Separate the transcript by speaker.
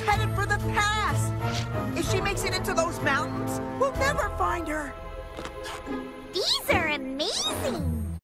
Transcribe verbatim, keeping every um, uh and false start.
Speaker 1: headed for the pass. If she makes it into those mountains, we'll never find her.
Speaker 2: These are amazing.